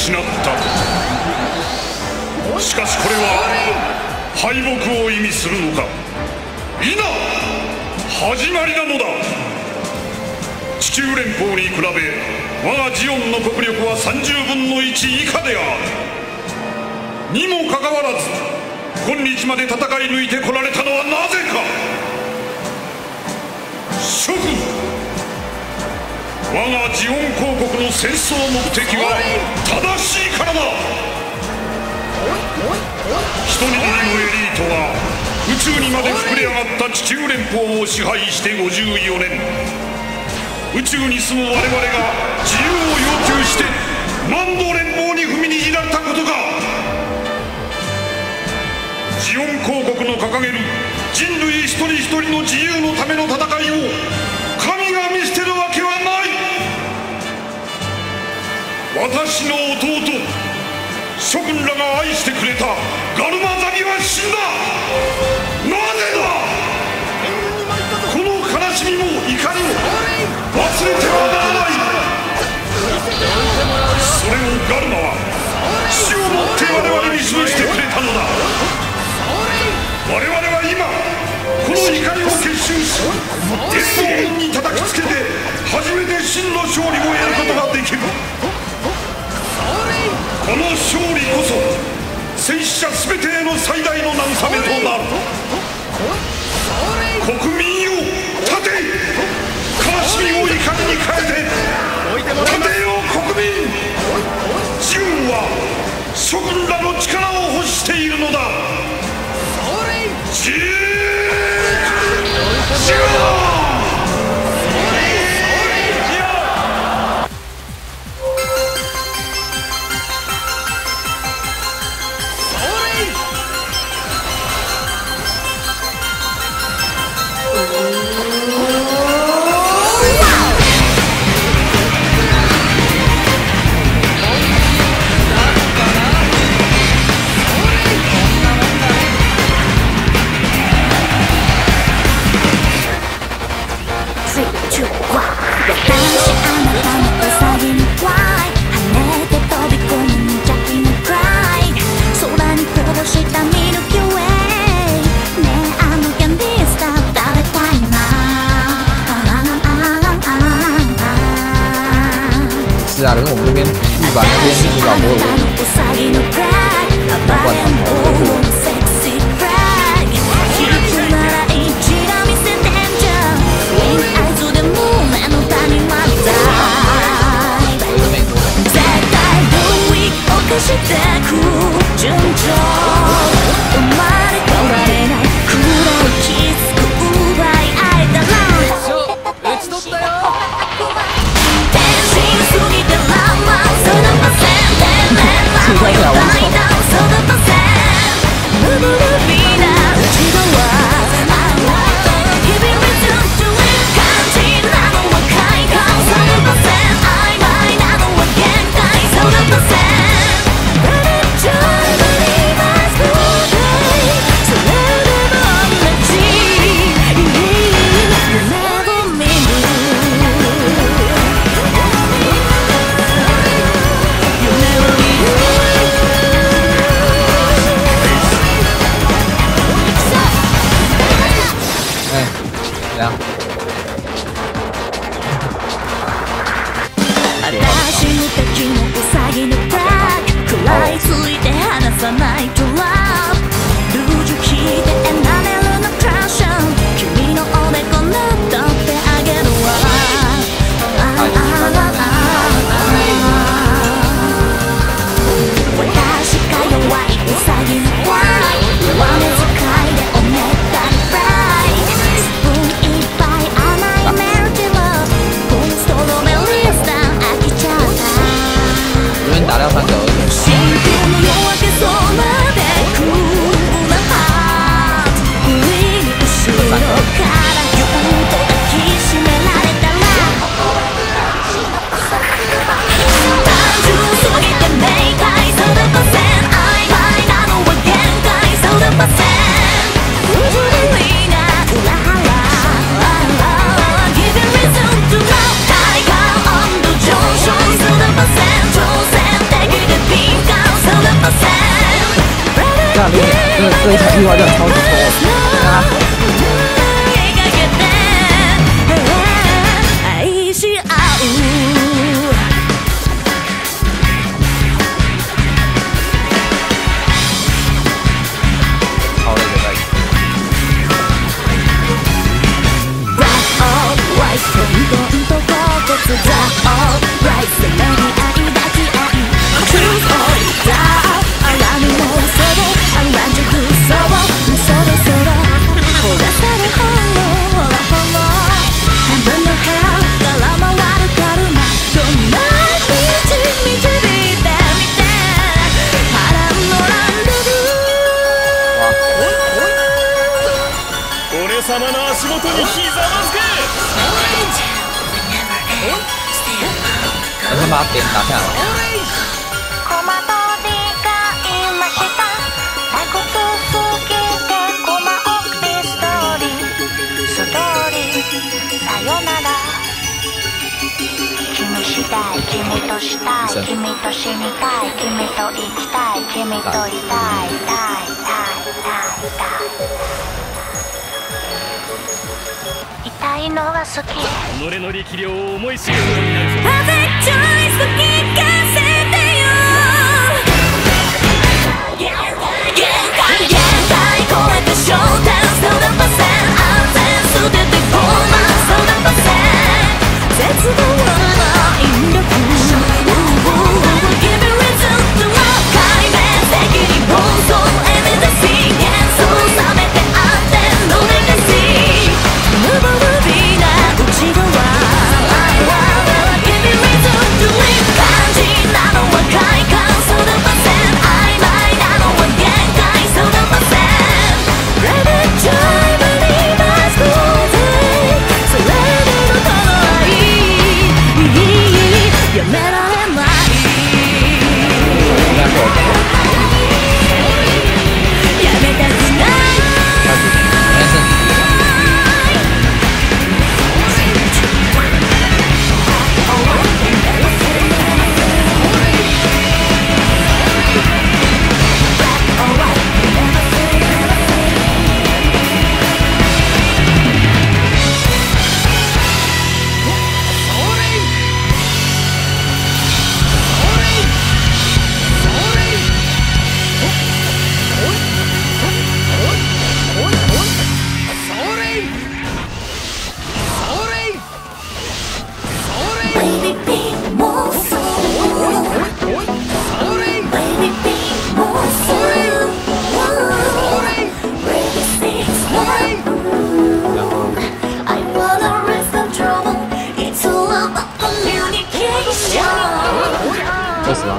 失った。しかしこれは敗北を意味するのか。いな、始まりなのだ。地球連邦に比べ我がジオンの国力は30分の1以下である。にもかかわらず今日まで戦い抜いてこられたのはなぜか。諸君、我がジオン公国の戦争目的は正しいからだ。一握りのエリートが宇宙にまで膨れ上がった地球連邦を支配して54年、宇宙に住む我々が自由を要求して万能連邦に踏みにじられたことか。ジオン公国の掲げる人類一人一人の自由のための戦いを神が見捨てるわけはない。私の弟諸君らが愛してくれたガルマザギは死んだ。なぜだ。この悲しみも怒りも忘れてはならない。それをガルマは死をもって我々に示してくれたのだ。我々は今この怒りを結集し鉄の門に叩きつけて初めて真の勝利を得ることができる。この勝利こそ戦死者全てへの最大の慰めとなる。国民よ、立て。悲しみを怒りに変えて立てよ国民。自軍は諸君らの力を欲しているのだ。自軍实啊，可是我们这边日版那边至少没有管他们的。 这样这一场计划就超级多啊！好了，就在。 様の足元にひざまずけ。 先把点打下来。 小窓で買いました。退屈すぎてコマ送りストーリーさよなら。君したい君としたい君と死にたい君と生きたい君といたい痛いのが好き。 己の力量を思い知るようになるぞ。 Perfect choice と聞かせてよ。限界超えた焦点そうだません安全捨ててゴーマンそうだません絶望の引力 Give me reason to love 解明的に暴走エネルギー幻想冷めて安全のレガシー無防備な内側 I wanna give me reason to live 肝心なのは快感そうだません曖昧なのは限界そうだません Rabbit Joy Believers Golden それでもこの愛やめられないやめたくない这死了。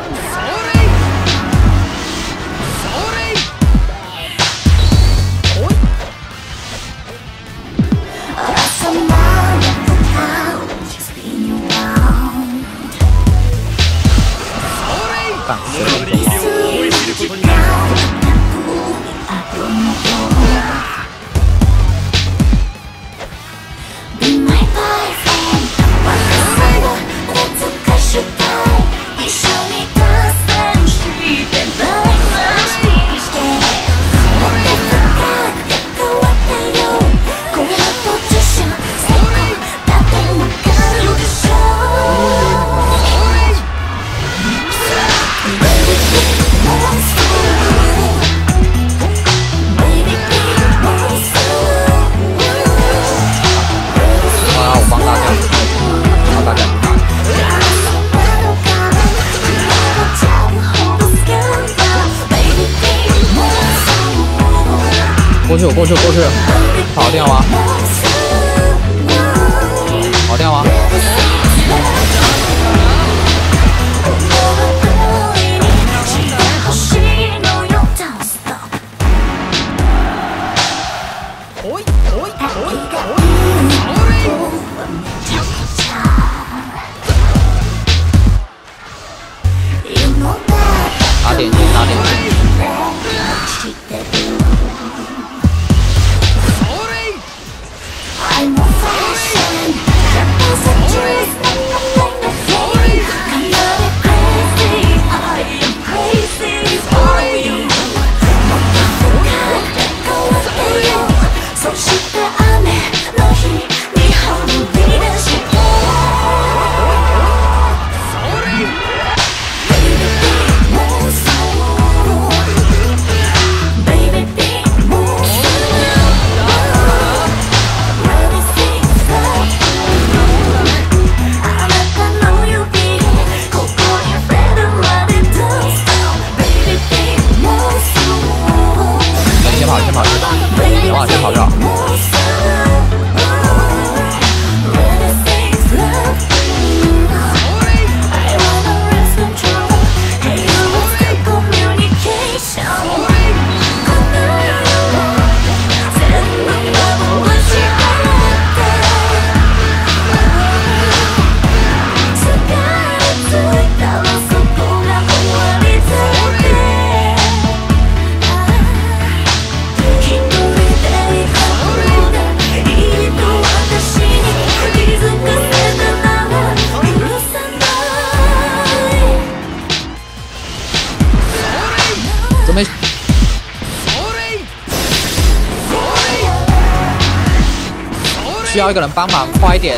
干死了！ 过去，跑掉啊！跑掉啊！打点击，打点击。 「 准备。需要一个人帮忙，快一点。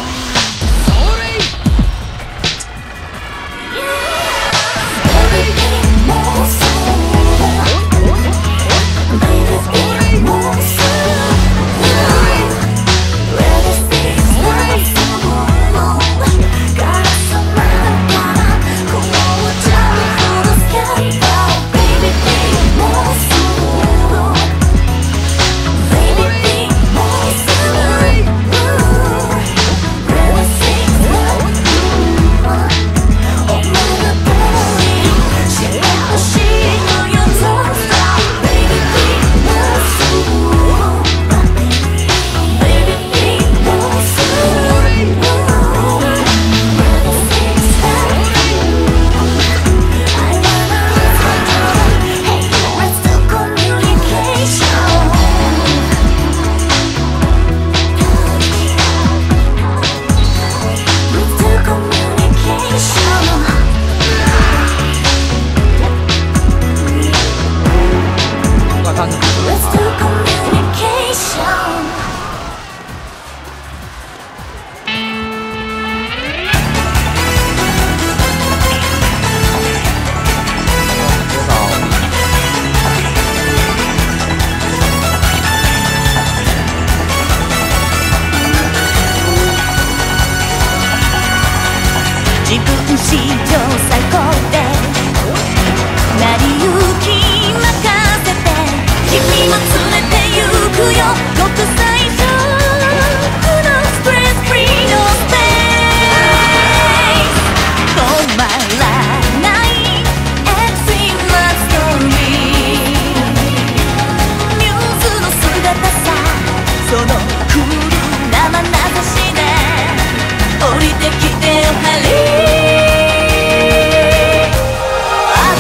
自分史上最高で成り行き任せて君も連れて行くよ国際色のストレスフリーのスペース止まらないエクストリームラブストーリーミューズの姿さそのクールな眼差しで降りてきてよハリー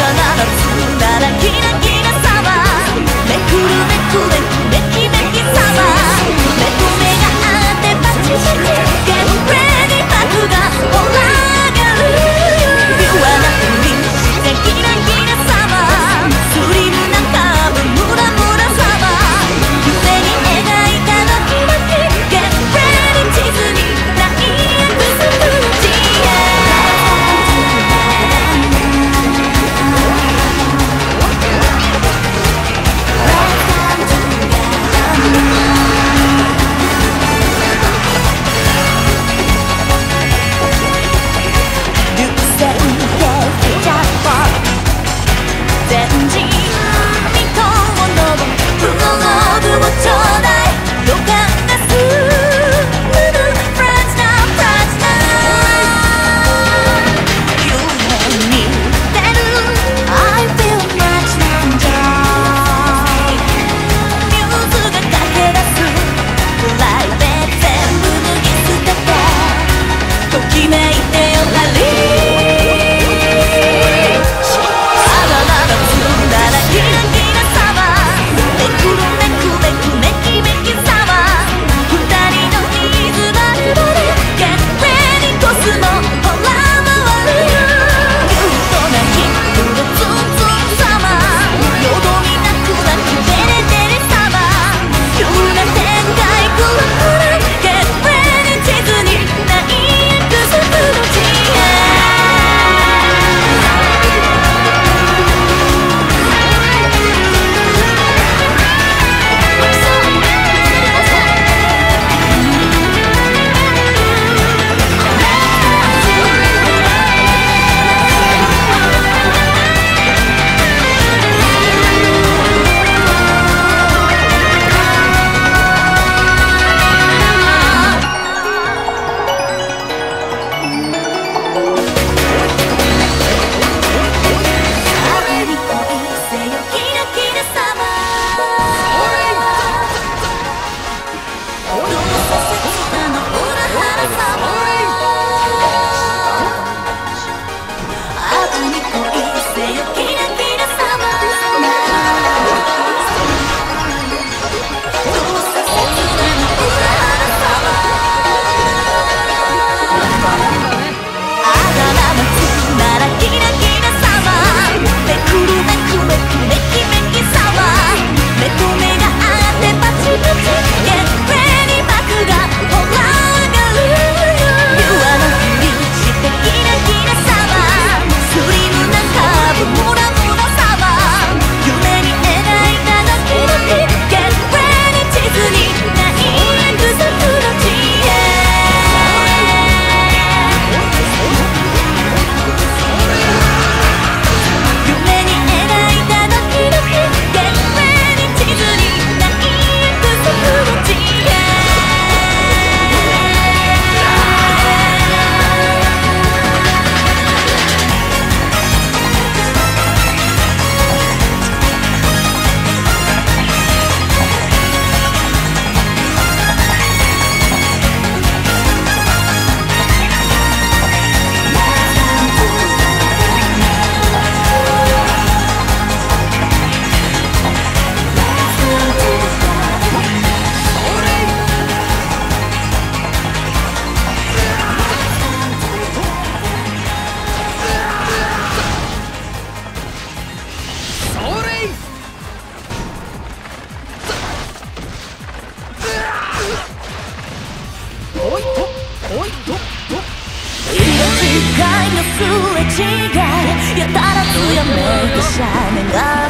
キラキラさはめくるめくめくめきめきさやたら強めてしゃめが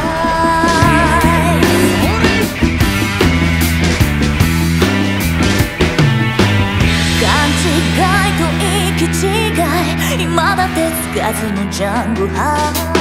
勘違いと行き違い未だ手つかずのジャングハー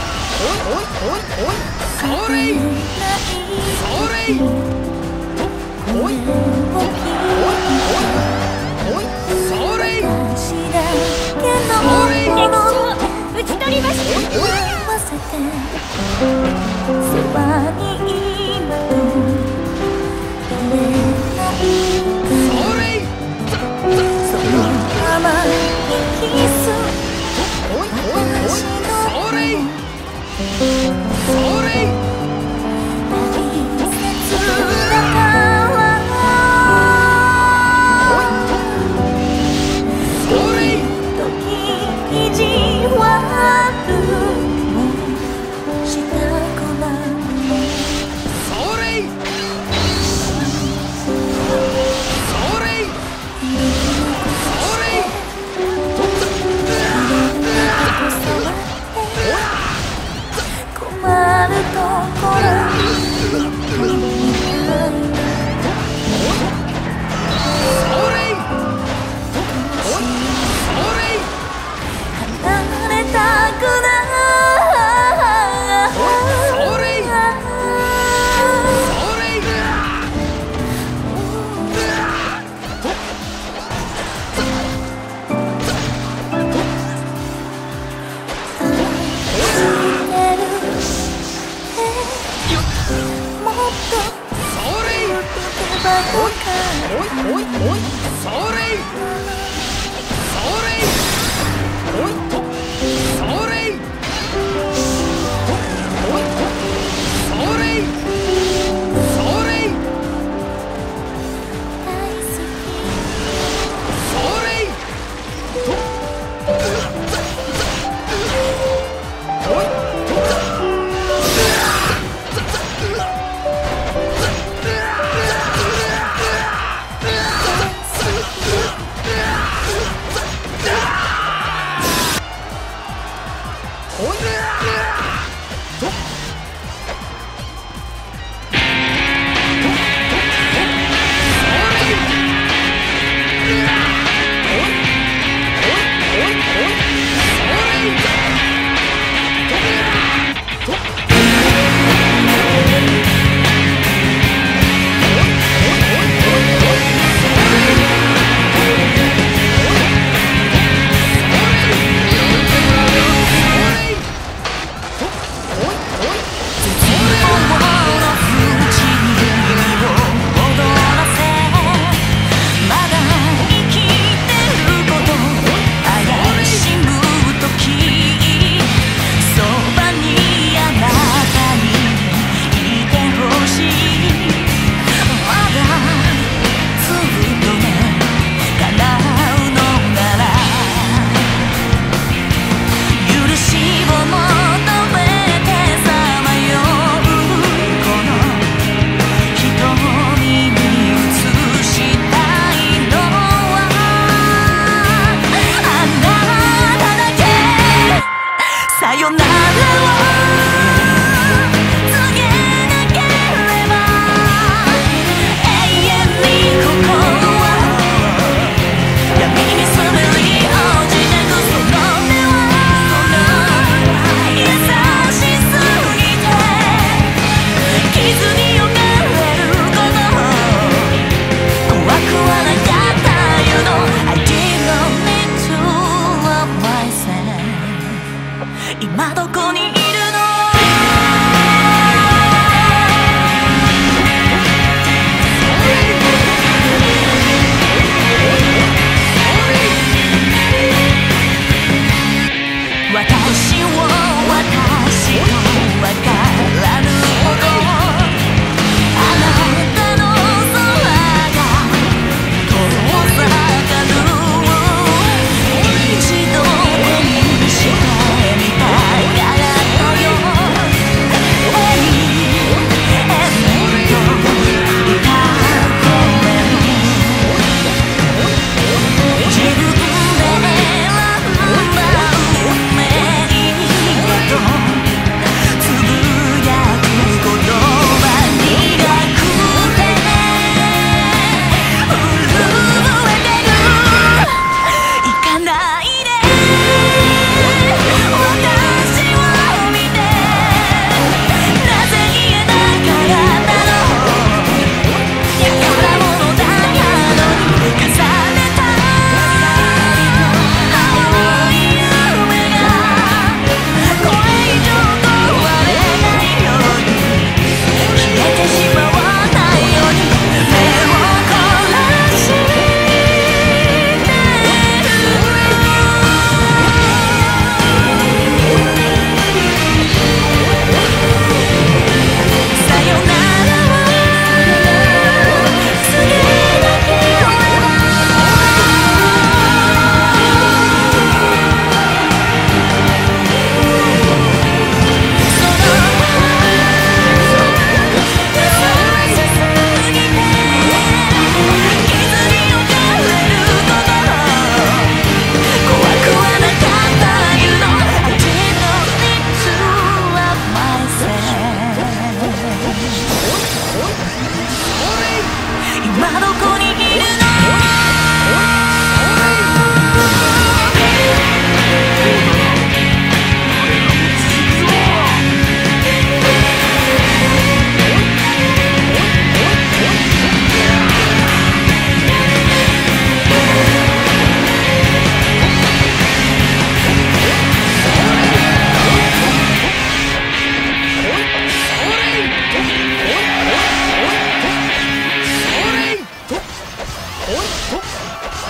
それそれそれおいっとそれおいっとそれそれそれとおいっと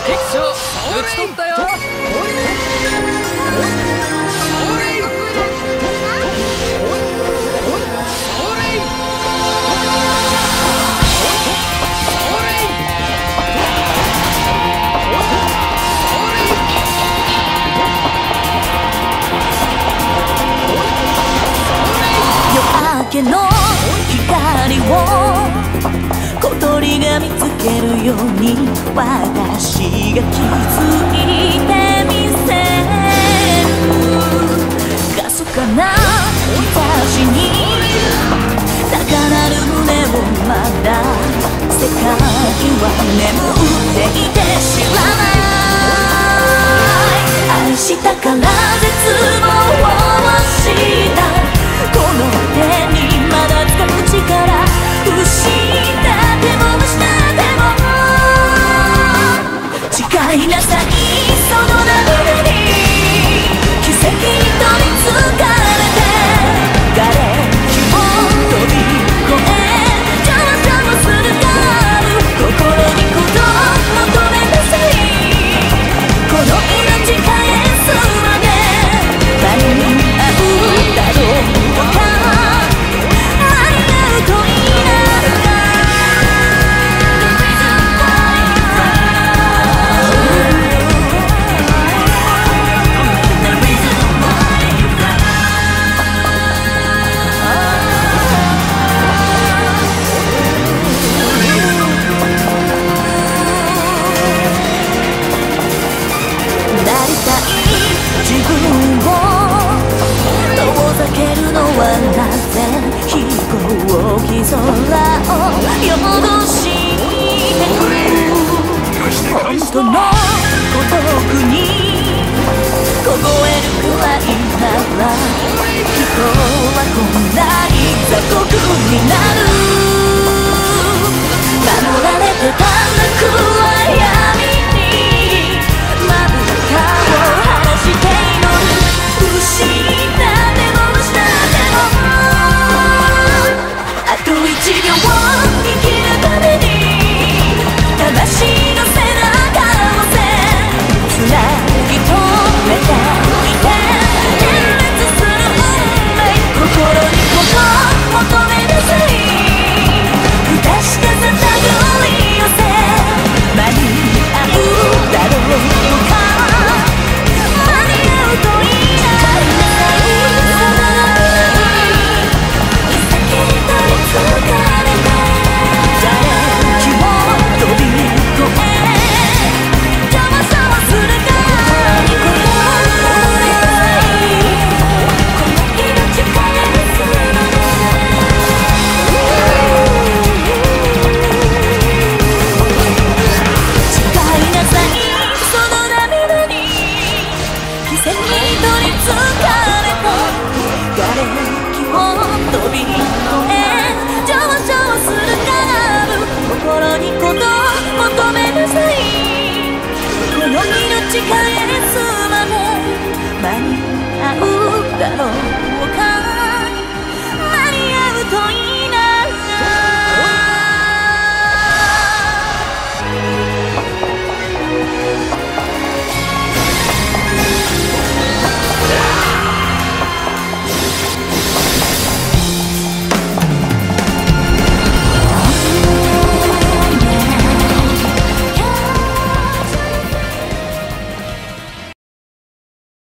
敵将討ち取ったよ。 夜明けの光を小鳥が見つけるように私が気づいてみせる。かすかな日差しに高鳴る胸をまだ世界は眠っていて知らない。愛したから絶望をしたこの手にまだ掴む力失っても失っても誓いなさいその涙に奇跡に取りつかれて瓦礫を飛び越え上昇するがある心にことを求めなさい。この命返すまで何に会うだろう空を夜通してくる本当の孤独に凍えるくらいなら人はこんなに雑酷になる。守られてた暗闇にまぶたを晴らして祈る。失っても失ってもあと1秒を生きるために魂の背中をつなぎ止めていて点滅する運命心にこと求めなさい。不確かさ手繰り寄せ間に合うだろうか間に合うといいな。疲れた砂礫を飛び越え邪魔さはするからにこの命返すのね。誓いなさいその涙に奇跡に取りつかれた瓦礫を飛び越え心にことを求めなさい。この命返すまで間に合うだろう